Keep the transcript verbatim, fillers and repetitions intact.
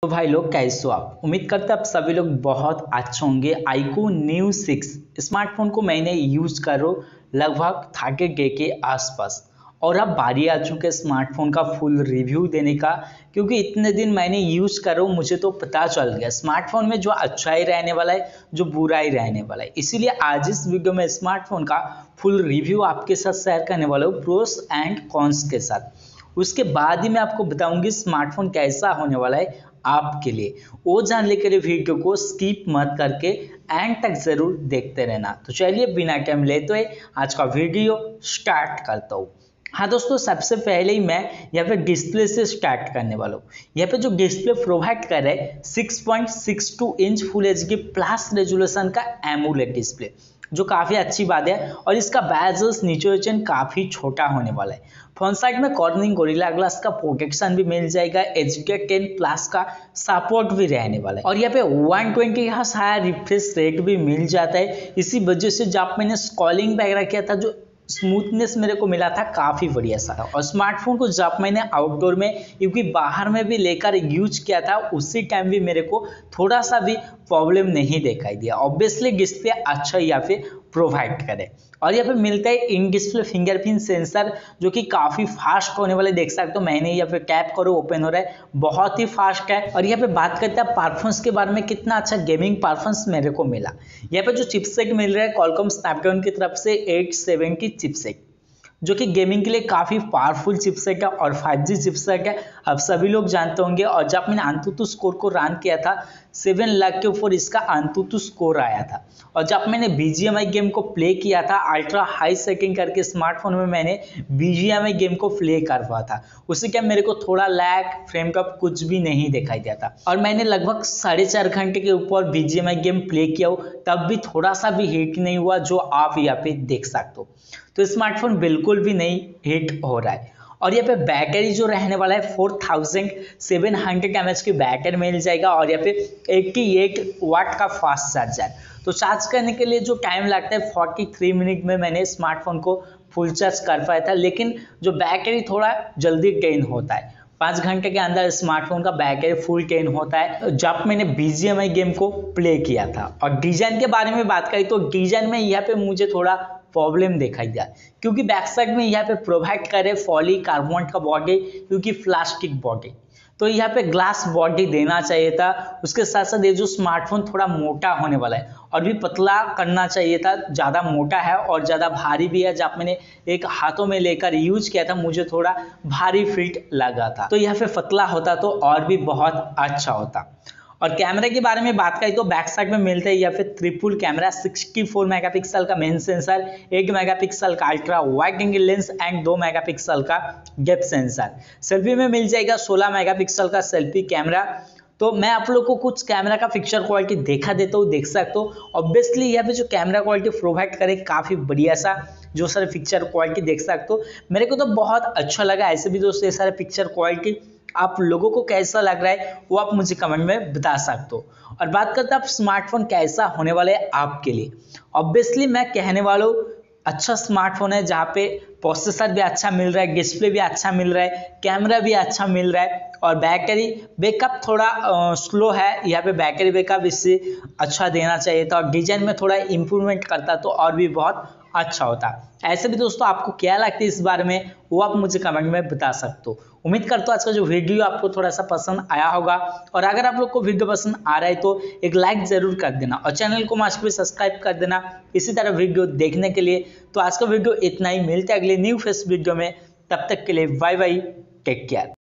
तो भाई लोग कैसे हो आप? उम्मीद करते आप सभी लोग बहुत अच्छे होंगे। आईक्यू न्यू सिक्स स्मार्टफोन को मैंने यूज करो लगभग थर्टी डे के आसपास, और अब बारी आ चुके स्मार्टफोन का फुल रिव्यू देने का, क्योंकि इतने दिन मैंने यूज करो मुझे तो पता चल गया स्मार्टफोन में जो अच्छा ही रहने वाला है जो बुरा ही रहने वाला है। इसीलिए आज इस वीडियो में स्मार्टफोन का फुल रिव्यू आपके साथ शेयर करने वाला हूँ, प्रोस एंड कॉन्स के साथ। उसके बाद ही मैं आपको बताऊंगी स्मार्टफोन कैसा होने वाला है आपके लिए। वो जानने के लिए वीडियो को स्किप मत करके एंड तक जरूर देखते रहना। तो चलिए बिना टाइम लेते हुए आज का वीडियो स्टार्ट करता हूँ। हाँ दोस्तों, सबसे पहले ही मैं यहाँ पे डिस्प्ले से स्टार्ट करने वाला हूँ। यहाँ पे जो डिस्प्ले प्रोवाइड कर रहा है six point six two inch full H D plus resolution का एमोलेड डिस्प्ले, जो काफ़ी अच्छी बात है। और इसका बेजल्स नीचे काफ़ी छोटा होने वाला है। फ्रंट साइड में कॉर्निंग गोरिल्ला ग्लास का प्रोटेक्शन भी मिल जाएगा, एच डी टेन प्लस का सपोर्ट भी रहने वाला है। और यहाँ पे वन ट्वेंटी का हाई रिफ्रेश रेट भी मिल जाता है। इसी वजह से जब मैंने स्क्रॉलिंग वगैरह किया था जो स्मूथनेस मेरे को मिला था काफ़ी बढ़िया सा। और स्मार्टफोन को जब मैंने आउटडोर में क्योंकि बाहर में भी लेकर यूज किया था उसी टाइम भी मेरे को थोड़ा सा भी प्रॉब्लम नहीं दिखाई दिया। ऑब्वियसली डिस्प्ले अच्छा या फिर प्रोवाइड करे। और यहाँ पे मिलता है इन डिस्प्ले फिंगरप्रिंट सेंसर, जो कि काफ़ी फास्ट होने वाले देख सकते हो। मैंने यहाँ पे टैप करो ओपन हो रहा है, बहुत ही फास्ट है। और यहाँ पे बात करते हैं परफॉर्मेंस के बारे में, कितना अच्छा गेमिंग परफॉर्मेंस मेरे को मिला। यहाँ पे जो चिपसेट मिल रहा है क्वालकॉम स्नैपड्रैगन की तरफ से एट सेवेंटी चिपसेट, जो कि गेमिंग के लिए काफ़ी पावरफुल चिपसेट है और फाइव जी चिपसेट है, अब सभी लोग जानते होंगे। और जब मैंने अंतुतु स्कोर को रन किया था सेवन लाख के ऊपर इसका अंतुतु स्कोर आया था। और जब मैंने B G M I game को प्ले किया था अल्ट्रा हाई सेटिंग करके स्मार्टफोन में मैंने B G M I game को प्ले करवा था, उसी के मेरे को थोड़ा लैग फ्रेम का कुछ भी नहीं दिखाई दिया था। और मैंने लगभग साढ़े चार घंटे के ऊपर B G M I game play किया हो, तब भी थोड़ा सा भी हीट नहीं हुआ, जो आप यहाँ पे देख सकते हो। तो स्मार्टफोन बिल्कुल भी नहीं हीट हो रहा है। और यहाँ पे बैटरी जो रहने वाला है four thousand seven hundred M H की बैटरी मिल जाएगा। और यहाँ पे एट्टी एट वाट का फास्ट चार्जर। तो चार्ज करने के लिए जो टाइम लगता है फोर्टी थ्री मिनट में मैंने स्मार्टफोन को फुल चार्ज कर पाया था, लेकिन जो बैटरी थोड़ा जल्दी ड्रेन होता है। पाँच घंटे के अंदर स्मार्टफोन का बैटरी फुल ड्रेन होता है जब मैंने B G M I game को प्ले किया था। और डिजाइन के बारे में बात करें तो डिजाइन में यहाँ पे मुझे थोड़ा प्रॉब्लम दिखाई दिया, क्योंकि बैक साइड में यहाँ पे प्रोवाइड करे पॉली कार्बोनेट का बॉडी, क्योंकि प्लास्टिक बॉडी, तो यहाँ पे ग्लास बॉडी देना चाहिए था। उसके साथ साथ ये जो स्मार्टफोन थोड़ा मोटा होने वाला है और भी पतला करना चाहिए था, ज़्यादा मोटा है और ज़्यादा भारी भी है। जब मैंने एक हाथों में लेकर यूज किया था मुझे थोड़ा भारी फिट लगा था, तो यहाँ पे पतला होता तो और भी बहुत अच्छा होता। और कैमरे के बारे में बात करें तो बैक साइड में मिलता है या फिर triple camera, sixty four megapixel का मेन सेंसर, एट मेगापिक्सल का ultra wide angle lens and two megapixel का डेप्थ सेंसर। सेल्फी में मिल जाएगा सोलह मेगापिक्सल का सेल्फी कैमरा। तो मैं आप लोग को कुछ कैमरा का पिक्चर क्वालिटी देखा देता हूँ, देख सकते हो। ऑब्वियसली यहाँ पे जो कैमरा क्वालिटी प्रोवाइड करे काफ़ी बढ़िया सा जो सारे पिक्चर क्वालिटी देख सकते हो, मेरे को तो बहुत अच्छा लगा। ऐसे भी दोस्तों ये सारे पिक्चर क्वालिटी आप लोगों को कैसा लग रहा है वो आप मुझे कमेंट में बता सकते हो। और बात करते हैं आप स्मार्टफोन कैसा होने वाला है आपके लिए। ऑब्वियसली मैं कहने वाला हूँ अच्छा स्मार्टफोन है, जहाँ पे प्रोसेसर भी अच्छा मिल रहा है, डिस्प्ले भी अच्छा मिल रहा है, कैमरा भी अच्छा मिल रहा है। और बैटरी बैकअप थोड़ा आ, स्लो है, यहाँ पे बैटरी बैकअप इससे अच्छा देना चाहिए था। और डिजाइन में थोड़ा इम्प्रूवमेंट करता तो और भी बहुत अच्छा होता। ऐसे भी दोस्तों आपको क्या लगता है इस बारे में वो आप मुझे कमेंट में बता सकते हो। उम्मीद करता हूँ आज का जो वीडियो आपको थोड़ा सा पसंद आया होगा। और अगर आप लोग को वीडियो पसंद आ रहा है तो एक लाइक जरूर कर देना और चैनल को मास्ट भी सब्सक्राइब कर देना इसी तरह वीडियो देखने के लिए। तो आज का वीडियो इतना ही, मिलते हैं अगले न्यू फेस वीडियो में, तब तक के लिए बाय बाय, टेक केयर।